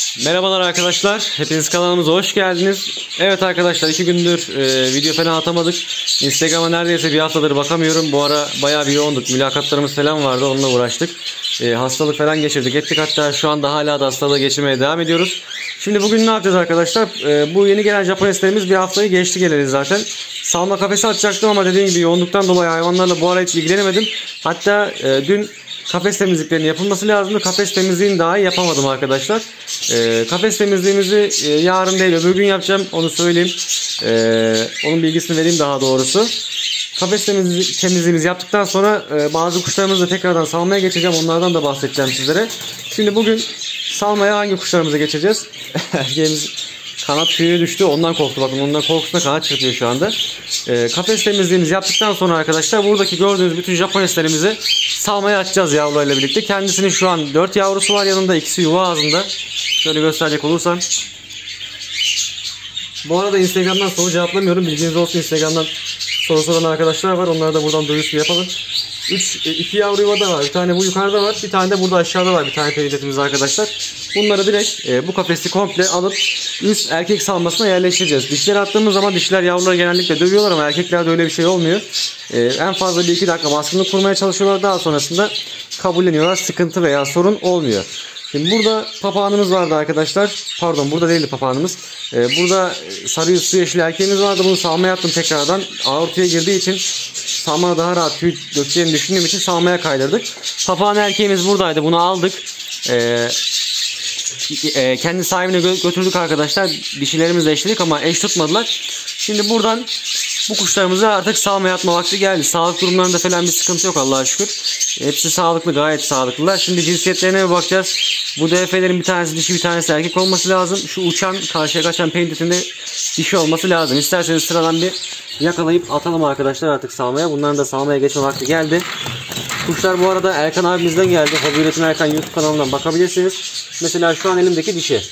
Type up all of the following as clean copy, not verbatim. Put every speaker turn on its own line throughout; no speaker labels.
Merhabalar arkadaşlar. Hepiniz kanalımıza hoş geldiniz. Evet arkadaşlar 2 gündür video falan atamadık. Instagram'a neredeyse bir haftadır bakamıyorum. Bu ara bayağı bir yoğunduk. Mülakatlarımız falan vardı. Onunla uğraştık. Hastalık falan geçirdik ettik. Hatta şu anda hala da hastalığı geçirmeye devam ediyoruz. Şimdi bugün ne yapacağız arkadaşlar? Bu yeni gelen Japoneslerimiz bir haftayı geçti geleli zaten. Salma kafesi atacaktım ama dediğim gibi yoğunluktan dolayı hayvanlarla bu ara hiç ilgilenemedim. Hatta dün kafes temizliklerinin yapılması lazımdı. Kafes temizliğini daha iyi yapamadım arkadaşlar. Kafes temizliğimizi yarın değil öbür gün yapacağım. Onu söyleyeyim. Onun bilgisini vereyim daha doğrusu. Kafes temizliğimizi yaptıktan sonra bazı kuşlarımızı da tekrardan salmaya geçeceğim. Onlardan da bahsedeceğim sizlere. Şimdi bugün salmaya hangi kuşlarımıza geçeceğiz? Erkeğimiz kanat tüyü düştü. Ondan korktu. Bakın ondan korkusuna kanat çırpıyor şu anda. Kafes temizliğimizi yaptıktan sonra arkadaşlar buradaki gördüğünüz bütün Japoneslerimizi salmaya açacağız yavrularıyla birlikte. Kendisinin şu an 4 yavrusu var yanında. İkisi yuva ağzında. Şöyle gösterecek olursam. Bu arada Instagram'dan soru cevaplamıyorum. Bilginiz olsun, Instagram'dan soru soran arkadaşlar var. Onlara da buradan duyurusu yapalım. 2 yavru yuvada var. Bir tane bu yukarıda var. Bir tane de burada aşağıda var. Bir tane peridetimiz arkadaşlar. Bunları direkt bu kafesi komple alıp üst erkek salmasına yerleştireceğiz. Dişleri attığımız zaman dişler yavruları genellikle dövüyorlar ama erkeklerde öyle bir şey olmuyor. En fazla 1-2 dakika baskınlık kurmaya çalışıyorlar. Daha sonrasında kabulleniyorlar. Sıkıntı veya sorun olmuyor. Şimdi burada papağanımız vardı arkadaşlar. Pardon, burada değildi papağanımız. Burada sarı su yeşil erkeğimiz vardı. Bunu salmaya attım tekrardan. Aortaya girdiği için salmana daha rahat tüy dökeceğini düşündüğüm için salmaya kaydırdık. Papağan erkeğimiz buradaydı. Bunu aldık. Kendi sahibine götürdük arkadaşlar. Dişilerimizle eşledik ama eş tutmadılar. Şimdi buradan bu kuşlarımızı artık salmaya atma vakti geldi. Sağlık durumlarında falan bir sıkıntı yok Allah'a şükür. Hepsi sağlıklı, gayet sağlıklılar. Şimdi cinsiyetlerine bir bakacağız. Bu DF'lerin bir tanesi dişi, bir tanesi erkek olması lazım. Şu uçan, karşıya kaçan peynitinde dişi olması lazım. İsterseniz sıradan bir yakalayıp atalım arkadaşlar artık salmaya. Bunların da salmaya geçme vakti geldi. Kuşlar bu arada Erkan abimizden geldi. Hobi Üretim Erkan YouTube kanalından bakabilirsiniz. Mesela şu an elimdeki dişi.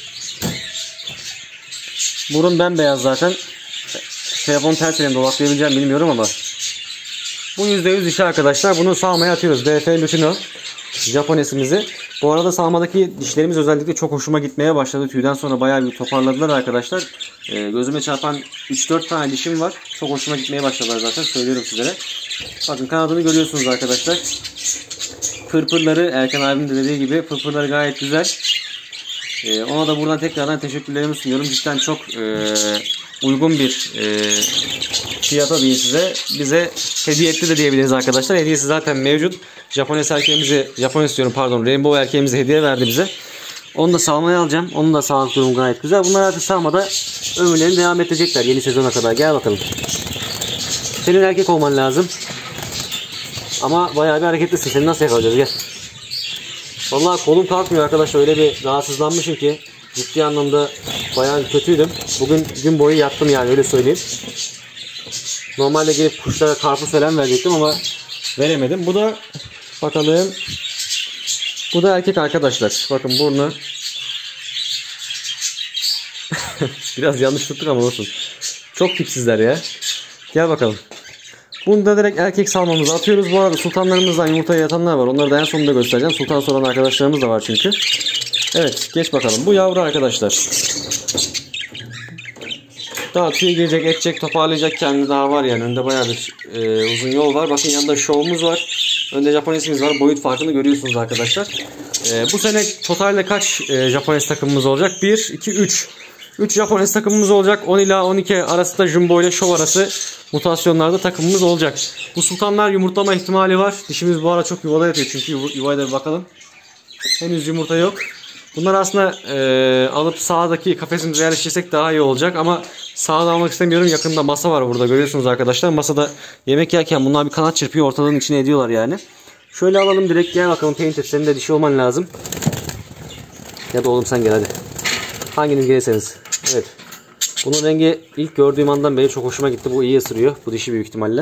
Burun bembeyaz zaten. Telefon ters elimde dolaşabileceğim bilmiyorum ama. Bu %100 dişi arkadaşlar. Bunu salmaya atıyoruz. DF Lutino Japonesimizi. Bu arada salmadaki dişlerimiz özellikle çok hoşuma gitmeye başladı. Tüyden sonra bayağı bir toparladılar arkadaşlar. Gözüme çarpan 3-4 tane dişim var. Çok hoşuma gitmeye başladılar zaten. Söylüyorum sizlere. Bakın kanadını görüyorsunuz arkadaşlar. Pırpırları Erkan abim de dediği gibi pırpırları gayet güzel. Ona da buradan tekrardan teşekkürlerimi sunuyorum. Cidden çok uygun bir fiyata diyeyim size. Bize hediye etti de diyebiliriz arkadaşlar. Hediyesi zaten mevcut. Japones diyorum pardon. Rainbow erkeğimizi hediye verdi bize. Onu da salmaya alacağım. Onun da sağlık durumu gayet güzel. Bunlar artık salmada ömürlerini devam edecekler yeni sezona kadar. Gel bakalım. Senin erkek olman lazım. Ama bayağı bir hareketlisin. Seni nasıl yakalayacağız? Gel. Vallahi kolum kalkmıyor arkadaşlar. Öyle bir rahatsızlanmışım ki ciddi anlamda bayağı kötüydüm. Bugün gün boyu yattım yani, öyle söyleyeyim. Normalde gelip kuşlara karpuz falan verecektim ama veremedim. Bu da bakalım. Bu da erkek arkadaşlar. Bakın burnu. Biraz yanlış tuttuk ama olsun. Çok tipsizler ya. Gel bakalım. Bunu da direkt erkek salmamıza atıyoruz. Bu arada sultanlarımızdan yumurtaya yatanlar var. Onları da en sonunda göstereceğim. Sultan soran arkadaşlarımız da var çünkü. Evet, geç bakalım. Bu yavru arkadaşlar. Daha tüy girecek, edecek, toparlayacak kendini daha var yani. Önde bayağı bir uzun yol var. Bakın yanında şovumuz var. Önde Japonesimiz var. Boyut farkını görüyorsunuz arkadaşlar. Bu sene totalde kaç Japones takımımız olacak? 1, 2, 3. 3 Japones takımımız olacak. 10 ila 12 arası da jumbo ile şov arası mutasyonlarda takımımız olacak. Bu sultanlar yumurtlama ihtimali var. Dişimiz bu ara çok yuvada yatıyor çünkü yuvaya da bir bakalım. Henüz yumurta yok. Bunlar aslında alıp sağdaki kafesimize yerleştirsek daha iyi olacak ama sağda almak istemiyorum. Yakında masa var burada, görüyorsunuz arkadaşlar. Masada yemek yerken bunlar bir kanat çırpıyor, ortalığın içine ediyorlar yani. Şöyle alalım direkt, gel bakalım Painted, senin de dişi olman lazım. Ya da oğlum sen gel hadi. Hanginiz gelirseniz. Evet. Bunun rengi ilk gördüğüm andan beri çok hoşuma gitti. Bu iyi ısırıyor. Bu dişi büyük ihtimalle.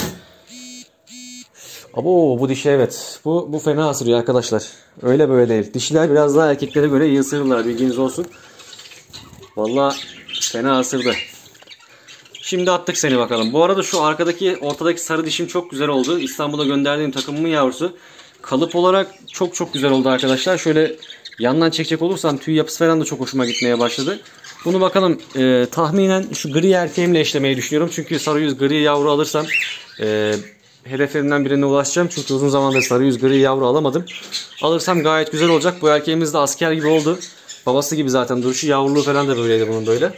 Abo, bu dişi evet. Bu fena ısırıyor arkadaşlar. Öyle böyle değil. Dişiler biraz daha erkeklere göre iyi ısırırlar, bilginiz olsun. Vallahi fena ısırdı. Şimdi attık seni bakalım. Bu arada şu arkadaki, ortadaki sarı dişim çok güzel oldu. İstanbul'a gönderdiğim takımımın yavrusu. Kalıp olarak çok güzel oldu arkadaşlar. Şöyle yandan çekecek olursam tüy yapısı falan da çok hoşuma gitmeye başladı. Bunu bakalım tahminen şu gri erkeğimle eşlemeyi düşünüyorum. Çünkü sarı yüz gri yavru alırsam hedeflerimden birine ulaşacağım. Çünkü uzun zamandır sarı yüz gri yavru alamadım. Alırsam gayet güzel olacak. Bu erkeğimiz de asker gibi oldu. Babası gibi zaten duruşu, yavruluğu falan da böyleydi bunun böyle.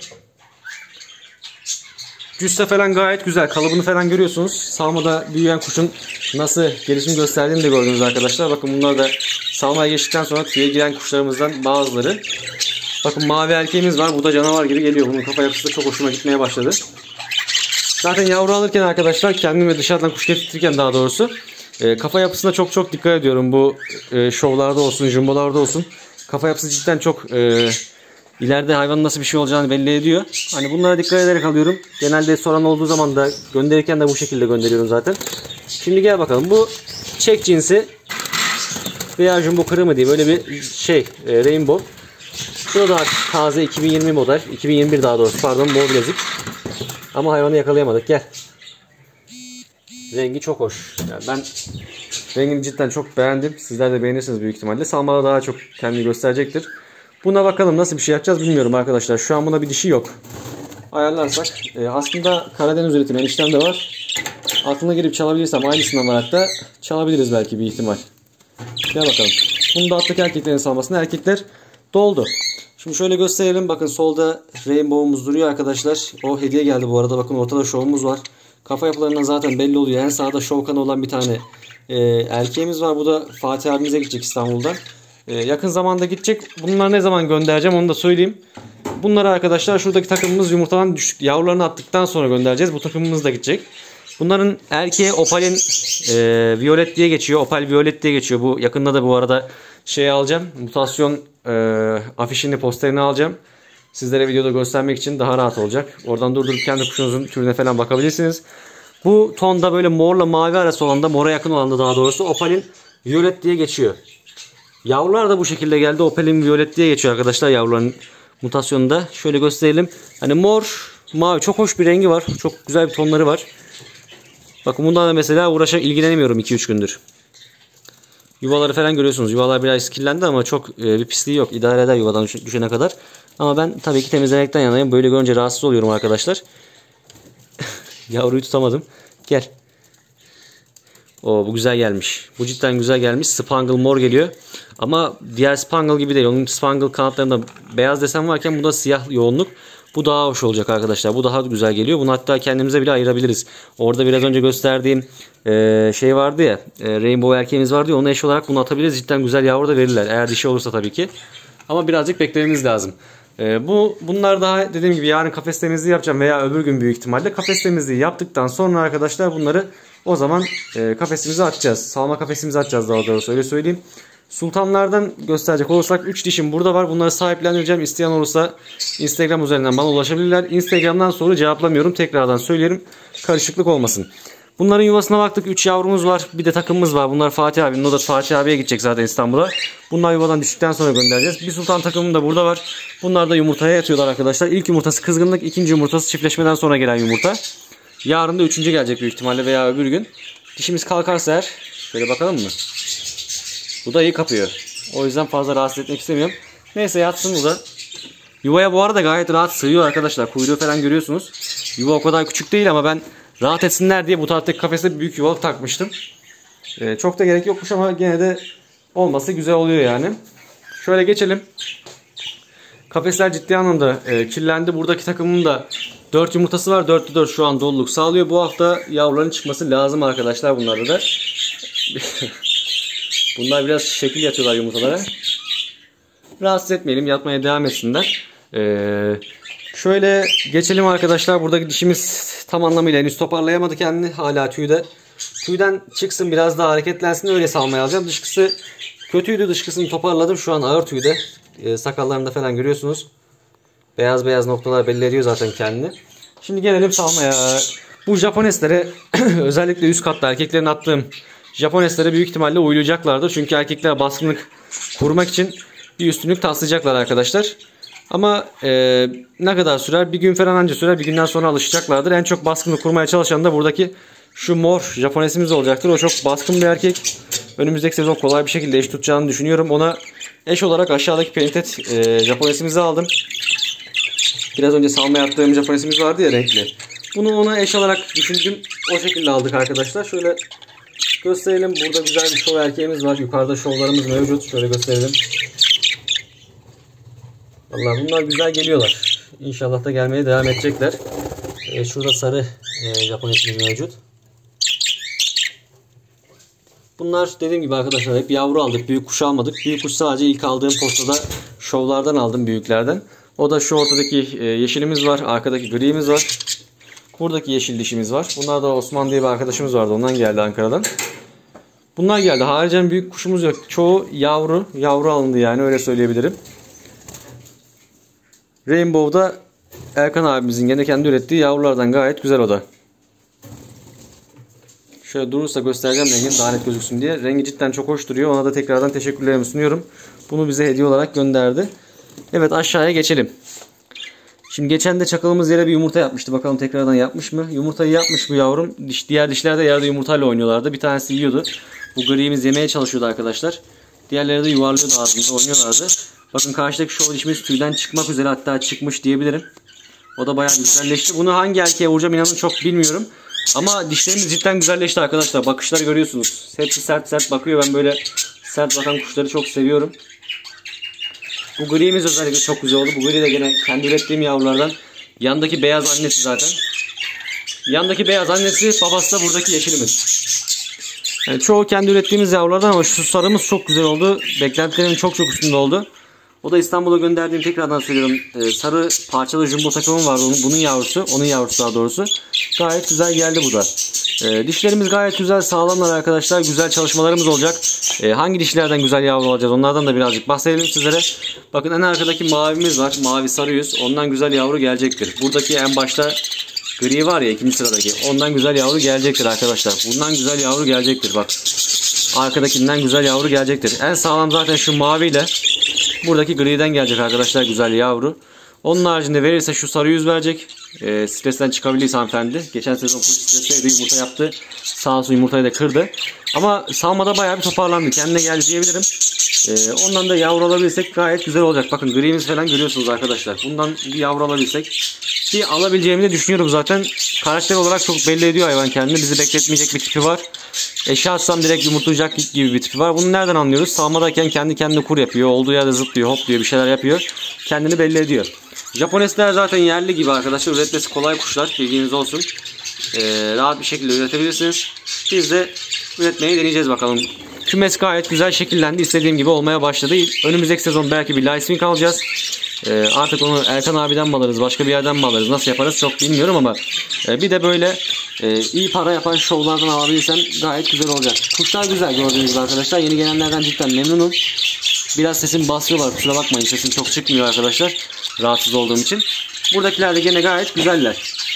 Cüsse falan gayet güzel. Kalıbını falan görüyorsunuz. Salmada büyüyen kuşun nasıl gelişim gösterdiğini de gördünüz arkadaşlar. Bakın bunlar da salmaya geçtikten sonra tüye giren kuşlarımızdan bazıları. Bakın mavi erkeğimiz var. Bu da canavar gibi geliyor. Bunun kafa yapısı da çok hoşuma gitmeye başladı. Zaten yavru alırken arkadaşlar kendim ve dışarıdan kuş getirtirken daha doğrusu kafa yapısına çok dikkat ediyorum. Bu şovlarda olsun, jumbolarda olsun. Kafa yapısı cidden çok ileride hayvanın nasıl bir şey olacağını belli ediyor. Hani bunlara dikkat ederek alıyorum. Genelde soran olduğu zaman da gönderirken de bu şekilde gönderiyorum zaten. Şimdi gel bakalım. Bu çek cinsi veya jumbo kırı mı diye böyle bir şey rainbow. Bu da daha taze 2020 model. 2021 daha doğrusu pardon, mor bilezik. Ama hayvanı yakalayamadık. Gel. Rengi çok hoş. Yani ben rengini cidden çok beğendim. Sizler de beğenirsiniz büyük ihtimalle. Salmada daha çok kendini gösterecektir. Buna bakalım nasıl bir şey yapacağız bilmiyorum arkadaşlar. Şu an buna bir dişi yok. Ayarlarsak. Aslında Karadeniz üretimi eniştem de var. Aklına girip çalabilirsem aynısından var hatta. Çalabiliriz belki bir ihtimal. Gel bakalım. Bunu da alttaki erkeklerin salmasına. Erkekler doldu. Şimdi şöyle gösterelim. Bakın solda rainbow'umuz duruyor arkadaşlar. O hediye geldi bu arada. Bakın ortada şovumuz var. Kafa yapılarından zaten belli oluyor. En sağda şov kanı olan bir tane erkeğimiz var. Bu da Fatih abimize gidecek İstanbul'dan. Yakın zamanda gidecek. Bunları ne zaman göndereceğim onu da söyleyeyim. Bunları arkadaşlar şuradaki takımımız yumurtadan düşük yavrularını attıktan sonra göndereceğiz. Bu takımımız da gidecek. Bunların erkeği Opal'in Violet diye geçiyor. Opal Violet diye geçiyor. Bu yakında da bu arada şey alacağım. Mutasyon afişini, posterini alacağım. Sizlere videoda göstermek için daha rahat olacak. Oradan durdurup kendi kuşunuzun türüne falan bakabilirsiniz. Bu tonda böyle morla mavi arası olan da, mora yakın olan da daha doğrusu Opal'in Violet diye geçiyor. Yavrular da bu şekilde geldi. Opal'in Violet diye geçiyor arkadaşlar yavruların mutasyonunda. Şöyle gösterelim. Hani mor, mavi çok hoş bir rengi var. Çok güzel bir tonları var. Bakın bundan da mesela ilgilenemiyorum 2-3 gündür. Yuvaları falan görüyorsunuz. Yuvalar biraz kirlendi ama çok bir pisliği yok. İdare eder yuvadan düşene kadar. Ama ben tabii ki temizlemekten yanayım. Böyle görünce rahatsız oluyorum arkadaşlar. Yavruyu tutamadım. Gel. Oo, bu güzel gelmiş. Bu cidden güzel gelmiş. Spangle mor geliyor. Ama diğer Spangle gibi değil. Onun Spangle kanatlarında beyaz desen varken bu da siyah yoğunluk. Bu daha hoş olacak arkadaşlar. Bu daha güzel geliyor. Bunu hatta kendimize bile ayırabiliriz. Orada biraz önce gösterdiğim şey vardı ya. Rainbow erkeğimiz vardı ya. Ona eş olarak bunu atabiliriz. Cidden güzel yavru da verirler. Eğer dişi olursa tabii ki. Ama birazcık beklememiz lazım. Bunlar daha dediğim gibi yarın kafes temizliği yapacağım. Veya öbür gün büyük ihtimalle. Kafes temizliği yaptıktan sonra arkadaşlar bunları o zaman kafesimize atacağız. Salma kafesimize atacağız daha doğrusu. Öyle söyleyeyim. Sultanlardan gösterecek olursak 3 dişim burada var. Bunları sahiplendireceğim. İsteyen olursa Instagram üzerinden bana ulaşabilirler. Instagram'dan soru cevaplamıyorum. Tekrardan söylerim. Karışıklık olmasın. Bunların yuvasına baktık. 3 yavrumuz var. Bir de takımımız var. Bunlar Fatih abinin. O da Fatih abiye gidecek zaten İstanbul'a. Bunlar yuvadan düştükten sonra göndereceğiz. Bir sultan takımım da burada var. Bunlar da yumurtaya yatıyorlar arkadaşlar. İlk yumurtası kızgınlık. İkinci yumurtası çiftleşmeden sonra gelen yumurta. Yarın da 3. gelecek büyük ihtimalle veya öbür gün. Dişimiz kalkarsa eğer. Şöyle bakalım mı? Bu da iyi kapıyor. O yüzden fazla rahatsız etmek istemiyorum. Neyse yatsın bu da. Yuvaya bu arada gayet rahat sığıyor arkadaşlar. Kuyruğu falan görüyorsunuz. Yuva o kadar küçük değil ama ben rahat etsinler diye bu taraftaki kafeste büyük yuvalık takmıştım. Çok da gerek yokmuş ama gene de olması güzel oluyor yani. Şöyle geçelim. Kafesler ciddi anlamda kirlendi. Buradaki takımın da 4 yumurtası var. 4'te 4 şu an doluluk sağlıyor. Bu hafta yavruların çıkması lazım arkadaşlar bunlarda da. Bunlar biraz şekil yatıyorlar yumurtalara. Rahatsız etmeyelim. Yatmaya devam etsinler. Şöyle geçelim arkadaşlar. Buradaki dişimiz tam anlamıyla henüz toparlayamadı kendini. Hala tüyde. Tüyden çıksın biraz daha hareketlensin. Öyle salmaya alacağım. Dışkısı kötüydü. Dışkısını toparladım. Şu an ağır tüyde. Sakallarında falan görüyorsunuz. Beyaz beyaz noktalar belli ediyor zaten kendini. Şimdi gelelim salmaya. Bu Japoneslere özellikle üst katta erkeklerin attığım Japoneslere büyük ihtimalle uyulayacaklardır. Çünkü erkekler baskınlık kurmak için bir üstünlük taslayacaklar arkadaşlar. Ama ne kadar sürer? Bir gün falan anca sürer. Bir günden sonra alışacaklardır. En çok baskınlık kurmaya çalışan da buradaki Şu mor Japonesimiz olacaktır. O çok baskın bir erkek. Önümüzdeki sezon kolay bir şekilde eş tutacağını düşünüyorum. Ona eş olarak aşağıdaki Painted Japonesimizi aldım. Biraz önce salmaya attığım Japonesimiz vardı ya, renkli. Bunu ona eş olarak düşündüm. O şekilde aldık arkadaşlar. Şöyle gösterelim. Burada güzel bir şov erkeğimiz var. Yukarıda şovlarımız mevcut. Şöyle gösterelim. Vallahi bunlar güzel geliyorlar. İnşallah da gelmeye devam edecekler. Şurada sarı Japonesimiz mevcut. Bunlar dediğim gibi arkadaşlar hep yavru aldık. Büyük kuş almadık. Büyük kuş sadece ilk aldığım postada şovlardan aldım, büyüklerden. O da şu ortadaki yeşilimiz var. Arkadaki gri'miz var. Buradaki yeşil dişimiz var. Bunlar da Osman diye bir arkadaşımız vardı. Ondan geldi, Ankara'dan. Bunlar geldi. Haricen büyük kuşumuz yok. Çoğu yavru. Yavru alındı yani, öyle söyleyebilirim. Rainbow'da Erkan abimizin gene kendi ürettiği yavrulardan, gayet güzel o da. Şöyle durursa göstereceğim rengini, daha net gözüksün diye. Rengi cidden çok hoş duruyor. Ona da tekrardan teşekkürlerimi sunuyorum. Bunu bize hediye olarak gönderdi. Evet, aşağıya geçelim. Şimdi geçen de çakalımız yere bir yumurta yapmıştı. Bakalım tekrardan yapmış mı? Yumurtayı yapmış bu yavrum. Diğer dişler de yerde yumurtayla oynuyorlardı. Bir tanesi yiyordu. Bu gri'miz yemeye çalışıyordu arkadaşlar. Diğerleri de yuvarlıyordu ağzında, oynuyorlardı. Bakın karşıdaki şov dişimiz tüyden çıkmak üzere, hatta çıkmış diyebilirim. O da bayağı güzelleşti. Bunu hangi erkeğe vuracağım inanın çok bilmiyorum. Ama dişlerimiz cidden güzelleşti arkadaşlar. Bakışları görüyorsunuz. Hepsi sert sert bakıyor. Ben böyle sert bakan kuşları çok seviyorum. Bu gri'miz özellikle çok güzel oldu. Bu gri de gene kendi ürettiğim yavrulardan. Yandaki beyaz annesi zaten. Yandaki beyaz annesi, babası da buradaki yeşilimiz. Yani çoğu kendi ürettiğimiz yavrulardan ama şu sarımız çok güzel oldu. Beklentilerimin çok çok üstünde oldu. O da İstanbul'a gönderdiğim, tekrardan söylüyorum, sarı parçalı jumbo takımım vardı. Bunun yavrusu. Onun yavrusu daha doğrusu. Gayet güzel geldi bu da. Dişlerimiz gayet güzel, sağlamlar arkadaşlar. Güzel çalışmalarımız olacak. Hangi dişlerden güzel yavru alacağız, onlardan da birazcık bahsedelim sizlere. Bakın en arkadaki mavimiz var. Mavi sarı yüz. Ondan güzel yavru gelecektir. Buradaki en başta gri var ya, ikinci sıradaki. Ondan güzel yavru gelecektir arkadaşlar. Bundan güzel yavru gelecektir bak. Arkadakinden güzel yavru gelecektir. En sağlam zaten şu maviyle buradaki gri'den gelecek arkadaşlar güzel yavru. Onun haricinde verirse şu sarı yüz verecek. Stresten çıkabilirse hanımefendi. Geçen sezon full stresteydi, yumurta yaptı. Sağ olsun yumurtayı da kırdı. Ama salmada bayağı bir toparlandı. Kendine geldi diyebilirim. Ondan da yavru alabilirsek gayet güzel olacak. Bakın gri'miz falan görüyorsunuz arkadaşlar. Bundan bir yavru alabilirsek, ki alabileceğimi de düşünüyorum zaten. Karakter olarak çok belli ediyor hayvan kendini. Bizi bekletmeyecek bir tipi var. Eşe atsam direkt yumurtlayacak gibi bir tipi var. Bunu nereden anlıyoruz? Salmadayken kendi kendine kur yapıyor. Olduğu yerde zıplıyor, hopluyor, bir şeyler yapıyor. Kendini belli ediyor. Japonesler zaten yerli gibi arkadaşlar. Üretmesi kolay kuşlar. Bilginiz olsun. Rahat bir şekilde üretebilirsiniz. Biz de üretmeyi deneyeceğiz bakalım. Kümes gayet güzel şekillendi. İstediğim gibi olmaya başladı. Önümüzdeki sezon belki bir Lightswing alacağız. Artık onu Erkan abiden mi alırız, başka bir yerden mi alırız, nasıl yaparız çok bilmiyorum ama bir de böyle iyi para yapan şovlardan alabilirsem gayet güzel olacak. Kuşlar güzel gördüğünüz gibi arkadaşlar. Yeni gelenlerden cidden memnunum. Biraz sesimi basıyorlar, kusura bakmayın, sesim çok çıkmıyor arkadaşlar, rahatsız olduğum için. Buradakiler de gene gayet güzeller.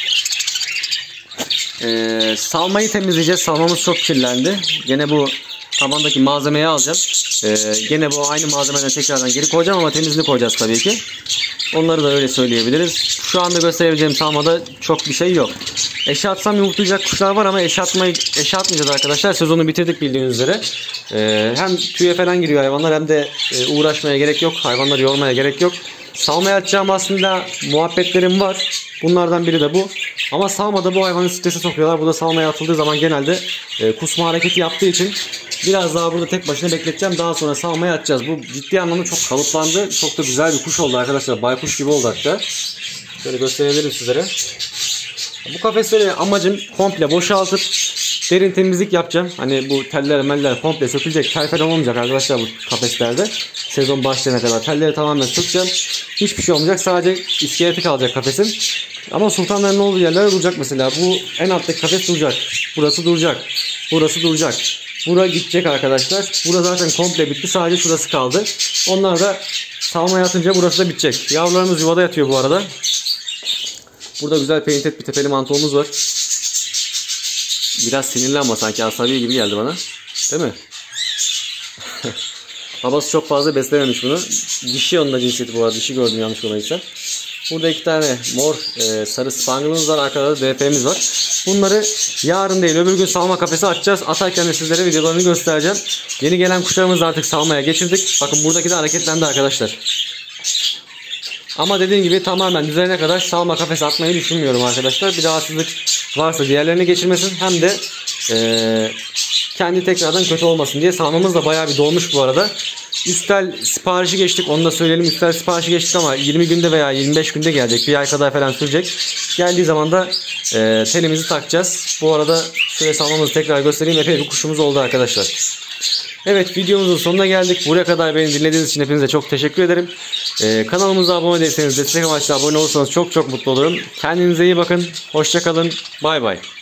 Salmayı temizleyeceğiz. Salmamız çok kirlendi. Gene bu tabandaki malzemeyi alacağım. Gene bu aynı malzemeden tekrardan geri koyacağım ama temizini koyacağız tabii ki. Onları da öyle söyleyebiliriz. Şu anda gösterebileceğim salmada çok bir şey yok. Eşe atsam yumurtlayacak kuşlar var ama eşe atmayacağız arkadaşlar. Sezonu bitirdik bildiğiniz üzere. Hem tüye falan giriyor hayvanlar, hem de uğraşmaya gerek yok. Hayvanları yormaya gerek yok. Salmaya atacağım aslında muhabbetlerim var. Bunlardan biri de bu. Ama salmada bu hayvanı strese sokuyorlar. Bu da salmaya atıldığı zaman genelde kusma hareketi yaptığı için biraz daha burada tek başına bekleteceğim. Daha sonra salmaya atacağız. Bu ciddi anlamda çok kalıplandı. Çok da güzel bir kuş oldu arkadaşlar. Baykuş gibi oldu hatta. Şöyle gösterebilirim sizlere. Bu kafesleri amacım komple boşaltıp derin temizlik yapacağım. Hani bu teller meller komple sökülecek. Tel falan olmayacak arkadaşlar bu kafeslerde. Sezon başlayana kadar telleri tamamen sökeceğim. Hiçbir şey olmayacak. Sadece iskeleti kalacak kafesin. Ama sultanların olduğu yerler duracak mesela. Bu en alttaki kafes duracak. Burası duracak. Burası duracak. Bura gidecek arkadaşlar. Burada zaten komple bitti. Sadece şurası kaldı. Onlar da salmaya atınca burası da bitecek. Yavrularımız yuvada yatıyor bu arada. Burada güzel painted bir tepeli mantolumuz var. Biraz sinirli ama sanki asabi gibi geldi bana. Değil mi? Babası çok fazla beslememiş bunu. Dişi onun da cinsiyeti bu arada. Dişi gördüm yanlış olarak. Burada 2 tane mor sarı spangle'ımız var. Arkada da DP'miz var. Bunları yarın değil öbür gün salma kafesi açacağız. Atarken de sizlere videolarını göstereceğim. Yeni gelen kuşlarımızı artık salmaya geçirdik. Bakın buradaki de hareketlendi arkadaşlar. Ama dediğim gibi tamamen düzenine kadar salma kafesi atmayı düşünmüyorum arkadaşlar. Bir rahatsızlık varsa diğerlerine geçirmesin. Hem de kendi tekrardan kötü olmasın diye salmamız da bayağı bir dolmuş bu arada. Üstel siparişi geçtik. Onu da söyleyelim. Üstel siparişi geçtik ama 20 günde veya 25 günde gelecek. Bir ay kadar falan sürecek. Geldiği zaman da telimizi takacağız. Bu arada şöyle salmamızı tekrar göstereyim. Epey bir kuşumuz oldu arkadaşlar. Evet, videomuzun sonuna geldik. Buraya kadar beni dinlediğiniz için hepinize çok teşekkür ederim. Kanalımıza abone değilseniz, destek amaçlı abone olursanız çok çok mutlu olurum. Kendinize iyi bakın. Hoşça kalın. Bay bay.